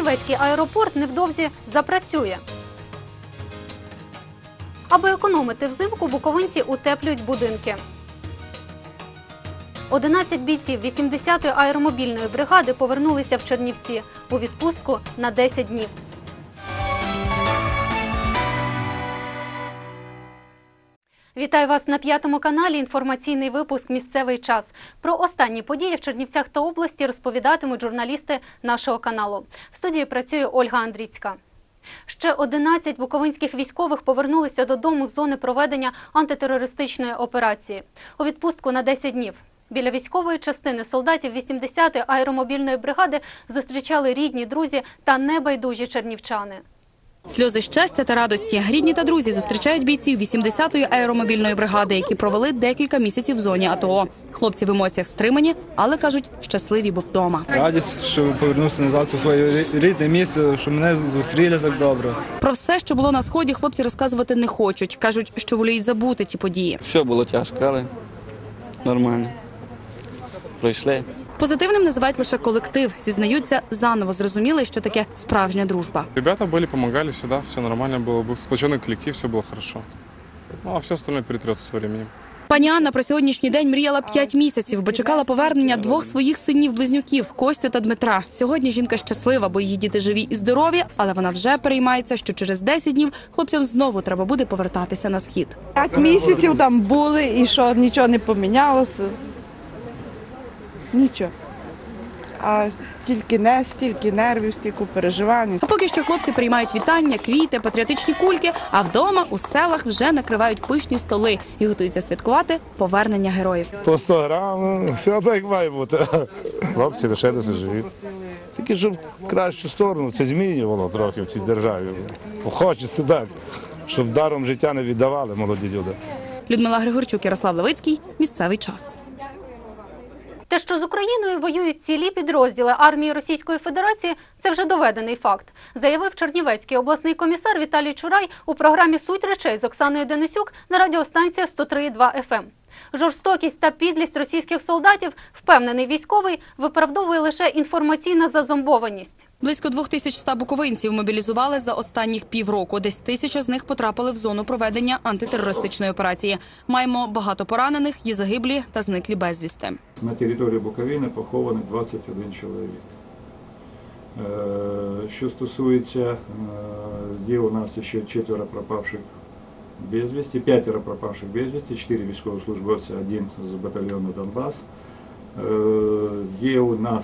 Чернівецький аеропорт невдовзі запрацює. Аби економити взимку, буковинці утеплюють будинки. 11 бійців 80-ї аеромобільної бригади повернулися в Чернівці у відпустку на 10 днів. Вітаю вас на П'ятому каналі. Інформаційний випуск «Місцевий час». Про останні події в Чернівцях та області розповідатимуть журналісти нашого каналу. В студії працює Ольга Андрійська. Ще 11 буковинських військових повернулися додому з зони проведення антитерористичної операції. У відпустку на 10 днів. Біля військової частини солдатів 80-ї аеромобільної бригади зустрічали рідні, друзі та небайдужі чернівчани. Сльози щастя та радості. Рідні та друзі зустрічають бійців 80-ї аеромобільної бригади, які провели декілька місяців в зоні АТО. Хлопці в емоціях стримані, але, кажуть, щасливі, бо вдома. Радість, що повернувся назад у своє рідне місце, що мене зустріли так добре. Про все, що було на Сході, хлопці розказувати не хочуть. Кажуть, що воліють забути ті події. Все було тяжко, але нормально. Пройшли. Позитивним називають лише колектив. Зізнаються, заново зрозуміли, що таке справжня дружба. Ребята были, помогали всегда, все нормально было, был сплоченный коллектив, все было хорошо. Ну, а все остальное перетрется со временем. Пані Анна про сьогоднішній день мріяла 5 місяців, бо чекала повернення 2 своїх синів-близнюків – Костю та Дмитра. Сьогодні жінка щаслива, бо її діти живі і здорові, але вона вже переймається, що через 10 днів хлопцям знову треба буде повертатися на Схід. 5 місяців там були і що, нічого не помінялося. Нічого. А стільки нервів, стільки переживань. А поки що хлопці приймають вітання, квіти, патріотичні кульки, а вдома у селах вже накривають пишні столи і готуються святкувати повернення героїв. По 100 грам, все так має бути. Хлопці лишилися живі. Тільки щоб в кращу сторону це змінювало трохи в цій державі. Хочеться так, щоб даром життя не віддавали молоді люди. Людмила Григорчук, Ярослав Левицький. Місцевий час. Те, що з Україною воюють цілі підрозділи армії Російської Федерації, це вже доведений факт, заявив Чернівецький обласний комісар Віталій Чурай у програмі «Суть речей» з Оксаною Денисюк на радіостанції 103,2 FM. Жорстокість та підлість російських солдатів, впевнений військовий, виправдовує лише інформаційна зазомбованість. Близько 2100 буковинців мобілізували за останніх півроку. Десь 1000 з них потрапили в зону проведення антитерористичної операції. Маємо багато поранених, є загиблі та зниклі безвісти. На території Буковини похований 21 чоловік. Що стосується, є у нас ще 4 пропавших безвісті, 5 пропавших безвісті, 4 військовослужбовці, 1 з батальйону Донбас. Є у нас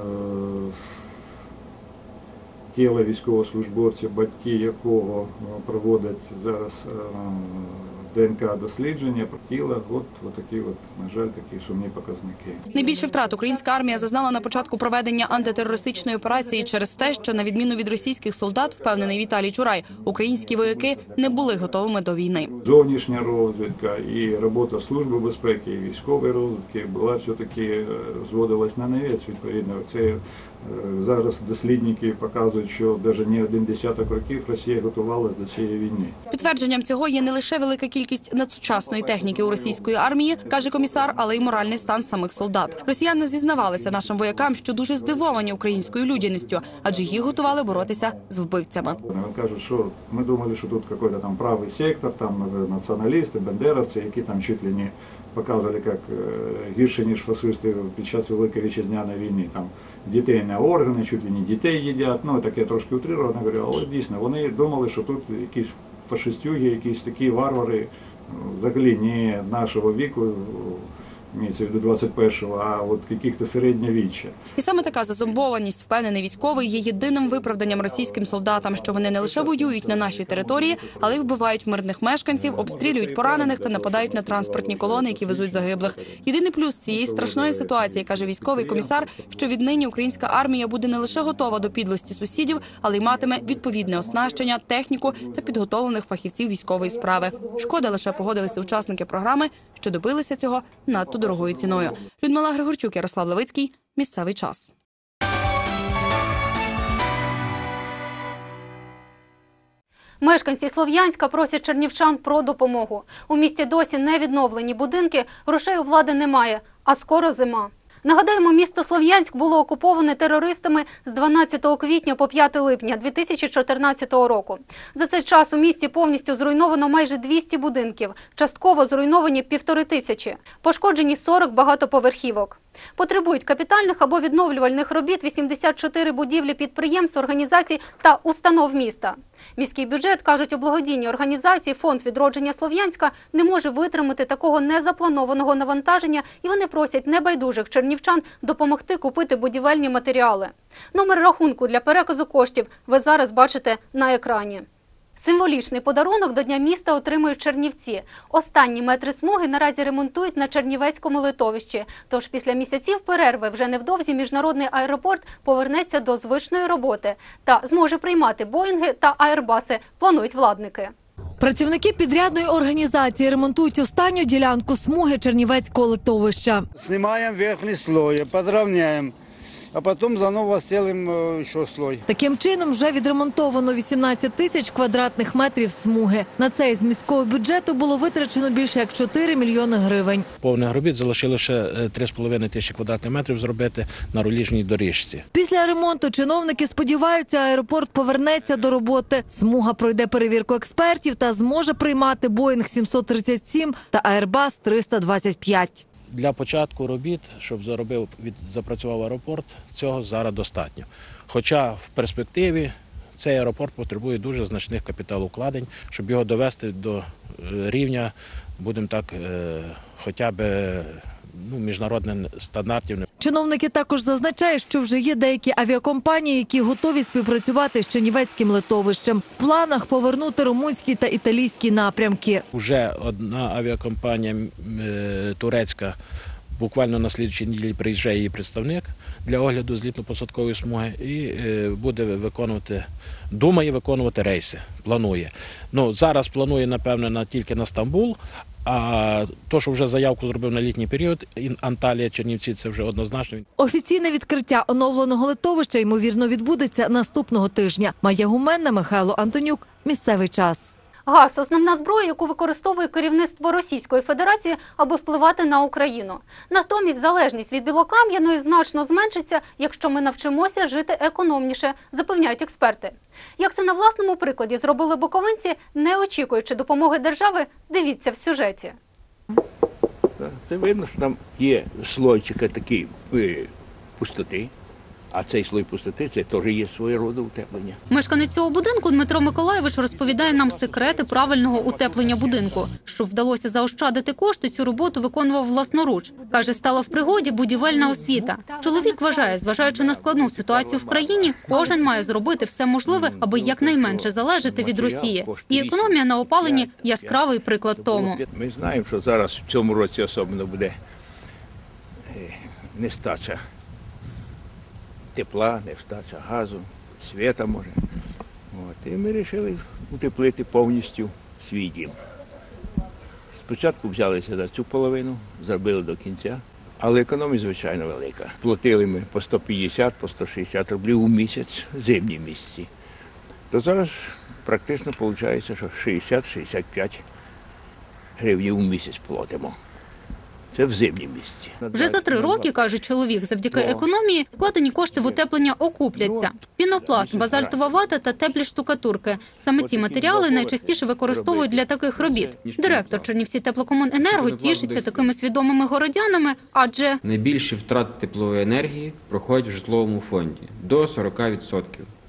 тіло військовослужбовця, батьки якого проводять зараз ДНК-дослідження тіла. От такі, на жаль, такі сумні показники. Найбільше втрат українська армія зазнала на початку проведення антитерористичної операції через те, що, на відміну від російських солдат, впевнений Віталій Чурай, українські вояки не були готовими до війни. Зовнішня розвідка і робота Служби безпеки, і військової розвідки була все-таки зводилась на нівець, відповідно. Це зараз дослідники показують, що навіть не 10 років Росія готувалася до цієї війни. Підтвердженням цього є не лише велика кількість надсучасної техніки у російської армії, каже комісар, але й моральний стан самих солдат. Росіяни зізнавалися нашим воякам, що дуже здивовані українською людяністю, адже їх готували боротися з вбивцями. Вони кажуть, що ми думали, що тут якийсь там правий сектор, там націоналісти, бандеровці, які там чуть ли не показували, як гірше, ніж фашисти під час Великої Вітчизняної війни. Там дітей на органи, чуть ли не дітей їдять, ну таке трошки утрировано, говорю, але дійсно, вони думали, що тут якісь фашистюги, якісь такі варвари, взагалі не нашого віку, имеется в виду 21-го, а от яких-то середньовіччя. І саме така зазомбованість, впевнений військовий, є єдиним виправданням російським солдатам, що вони не лише воюють на нашій території, але й вбивають мирних мешканців, обстрілюють поранених та нападають на транспортні колони, які везуть загиблих. Єдиний плюс цієї страшної ситуації, каже військовий комісар, що віднині українська армія буде не лише готова до підлості сусідів, але й матиме відповідне оснащення, техніку та підготовлених фахівців військової справи. Шкода, лише погодилися учасники програми, що добилися цього надто дорогою ціною. Людмила Григорчук, Ярослав Левицький. Місцевий час. Мешканці Слов'янська просять чернівчан про допомогу. У місті досі не відновлені будинки, грошей у влади немає, а скоро зима. Нагадаємо, місто Слов'янськ було окуповане терористами з 12 квітня по 5 липня 2014 року. За цей час у місті повністю зруйновано майже 200 будинків, частково зруйновані 1500, пошкоджені 40 багатоповерхівок. Потребують капітальних або відновлювальних робіт 84 будівлі підприємств, організацій та установ міста. Міський бюджет, кажуть у благодійній організації «Фонд відродження Слов'янська», не може витримати такого незапланованого навантаження, і вони просять небайдужих чернівчан допомогти купити будівельні матеріали. Номер рахунку для переказу коштів ви зараз бачите на екрані. Символічний подарунок до Дня міста отримують чернівці. Останні метри смуги наразі ремонтують на Чернівецькому литовищі. Тож після місяців перерви вже невдовзі міжнародний аеропорт повернеться до звичної роботи та зможе приймати Боїнги та Аербаси, планують владники. Працівники підрядної організації ремонтують останню ділянку смуги Чернівецького литовища. Знімаємо верхній слой, підрівняємо, а потім заново зробимо ще слой. Таким чином вже відремонтовано 18 тисяч квадратних метрів смуги. На це із міського бюджету було витрачено більше як 4 мільйони гривень. Повних робіт залишили ще 3,5 тисячі квадратних метрів зробити на руліжній доріжці. Після ремонту чиновники сподіваються, аеропорт повернеться до роботи. Смуга пройде перевірку експертів та зможе приймати Боїнг 737 та Аербас 325. Для початку робіт, щоб запрацював аеропорт, цього зараз достатньо. Хоча в перспективі цей аеропорт потребує дуже значних капіталовкладень, щоб його довести до рівня, будемо так, хоча б міжнародних стандартів. Чиновники також зазначають, що вже є деякі авіакомпанії, які готові співпрацювати з Чернівецьким литовищем. В планах повернути румунські та італійські напрямки. Уже одна авіакомпанія турецька, буквально на слідчій неділі приїжджає її представник для огляду злітно-посадкової смуги і думає виконувати рейси, планує. Зараз планує, напевно, тільки на Стамбул, а то, що вже заявку зробив на літній період, Анталія, Чернівці, це вже однозначно. Офіційне відкриття оновленого литовища, ймовірно, відбудеться наступного тижня. Майя Гуменна, Михайло Антонюк. Місцевий час. Газ – основна зброя, яку використовує керівництво Російської Федерації, аби впливати на Україну. Натомість залежність від білокам'яної значно зменшиться, якщо ми навчимося жити економніше, запевняють експерти. Як це на власному прикладі зробили буковинці, не очікуючи допомоги держави, дивіться в сюжеті. Це видно, що там є слойчика такі пустоти. А цей слой пустоти – це теж є своє роду утеплення. Мешканець цього будинку Дмитро Миколаєвич розповідає нам секрети правильного утеплення будинку. Щоб вдалося заощадити кошти, цю роботу виконував власноруч. Каже, стала в пригоді будівельна освіта. Чоловік вважає, зважаючи на складну ситуацію в країні, кожен має зробити все можливе, аби якнайменше залежати від Росії. І економія на опаленні – яскравий приклад тому. Ми знаємо, що зараз в цьому році особливо буде нестача тепла, нестача газу, світа може. І ми вирішили утеплити повністю свій дім. Спочатку взялися за цю половину, зробили до кінця, але економія, звичайно, велика. Платили ми по 150, по 160 рублів у місяць, зимні місяці. То зараз практично виходить, що 60-65 гривень у місяць платимо. Це в зимні місяці. Вже за 3 роки, каже чоловік, завдяки економії вкладені кошти в утеплення окупляться. Пінопласт, базальтова вата та теплі штукатурки. Саме ці матеріали найчастіше використовують для таких робіт. Директор Чернівці теплокомуненерго тішиться такими свідомими городянами, адже найбільші втрати теплової енергії проходять в житловому фонді – до 40%.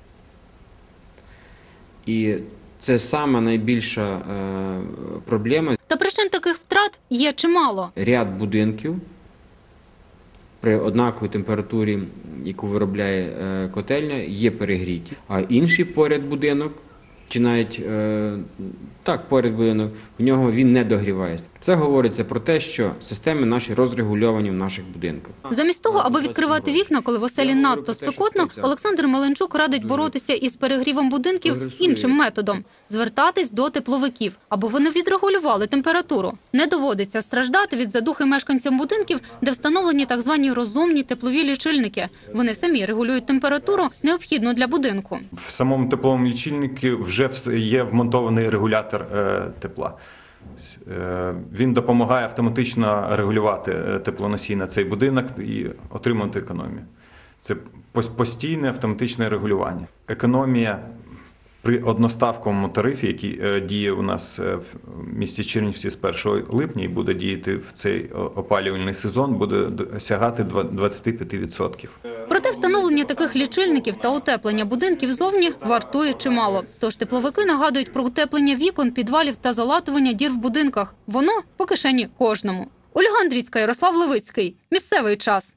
І це сама найбільша проблема. Та причин таких втрат є чимало. Ряд будинків при однаковій температурі, яку виробляє котельня, є перегріті. А інший поряд будинок, чи навіть поряд будинок, в нього він не догрівається. Це говориться про те, що системи наші розрегульовані в наших будинках. Замість того, аби відкривати вікна, коли в оселі надто спекотно, Олександр Меленчук радить боротися із перегрівом будинків іншим методом – звертатись до тепловиків, аби вони відрегулювали температуру. Не доводиться страждати від задухи мешканцям будинків, де встановлені так звані розумні теплові лічильники. Вони самі регулюють температуру, необхідну для будинку. В самому тепловому лічильнику вже є вмонтований регулятор тепла. Він допомагає автоматично регулювати теплоносій на цей будинок і отримати економію. Це постійне автоматичне регулювання. Економія при одноставковому тарифі, який діє у нас в місті Чернівці з 1 липня і буде діяти в цей опалювальний сезон, буде сягати 25%. Проте встановлення таких лічильників та утеплення будинків зовні вартує чимало. Тож тепловики нагадують про утеплення вікон, підвалів та залатування дір в будинках. Воно по кишені кожному. Ольга Андрійська, Ярослав Левицький. Місцевий час.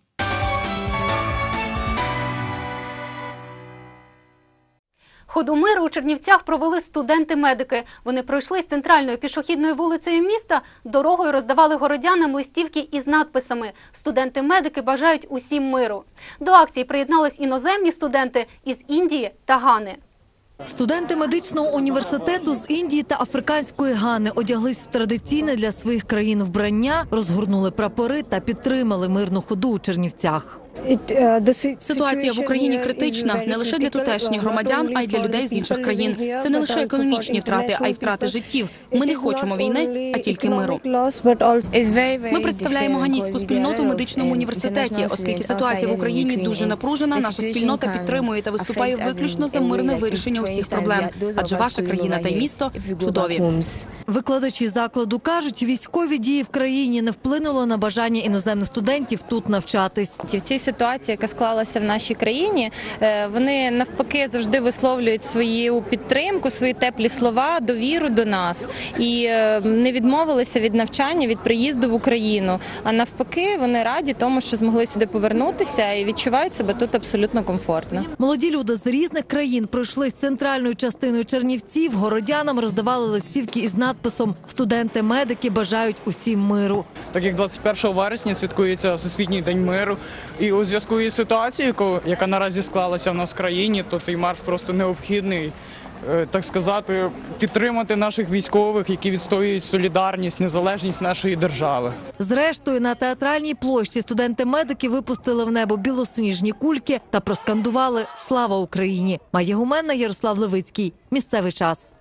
Ходу миру у Чернівцях провели студенти-медики. Вони пройшли з центральною пішохідною вулицею міста, дорогою роздавали городянам листівки із надписами «Студенти-медики бажають усім миру». До акції приєднались іноземні студенти із Індії та Гани. Студенти медичного університету з Індії та Африканської Гани одяглись в традиційне для своїх країн вбрання, розгорнули прапори та підтримали мирну ходу у Чернівцях. Ситуація в Україні критична не лише для тутешніх громадян, а й для людей з інших країн. Це не лише економічні втрати, а й втрати життів. Ми не хочемо війни, а тільки миру. Ми представляємо ганійську спільноту в медичному університеті. Оскільки ситуація в Україні дуже напружена, наша спільнота підтримує та виступає виключно за мирне вирішення усіх проблем. Адже ваша країна та й місто чудові. Викладачі закладу кажуть, військові дії в країні не вплинуло на бажання іноземних студентів тут навчатись. В цій ситуації, яка склалася в нашій країні, вони навпаки завжди висловлюють свою підтримку, свої теплі слова, довіру до нас і не відмовилися від навчання, від приїзду в Україну. А навпаки, вони раді тому, що змогли сюди повернутися і відчувають себе тут абсолютно комфортно. Молоді люди з різних країн пройшли з центральною частиною Чернівців, городянам роздавали листівки із надписом «Студенти-медики бажають усім миру». Так як 21 вересня святкується Всесвітній день миру, і у зв'язку із ситуацією, яка наразі склалася в нас в країні, то цей марш просто необхідний, так сказати, підтримати наших військових, які відстоюють солідарність, незалежність нашої держави. Зрештою, на театральній площі студенти-медики випустили в небо білосніжні кульки та проскандували «Слава Україні». Майя Гуменна, Ярослав Левицький. Місцевий час.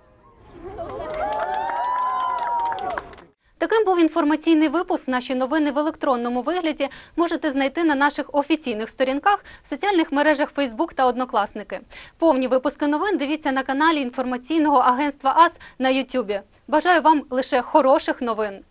Таким був інформаційний випуск. Наші новини в електронному вигляді можете знайти на наших офіційних сторінках в соціальних мережах Facebook та Однокласники. Повні випуски новин дивіться на каналі інформаційного агентства АС на YouTube. Бажаю вам лише хороших новин.